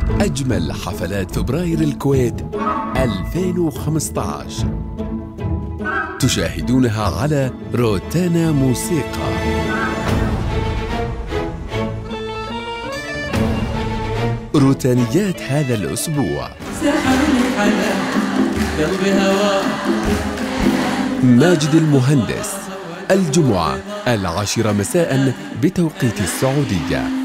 أجمل حفلات فبراير الكويت 2015 تشاهدونها على روتانا موسيقى. روتانيات هذا الأسبوع: ماجد المهندس، الجمعة 10 مساء بتوقيت السعودية.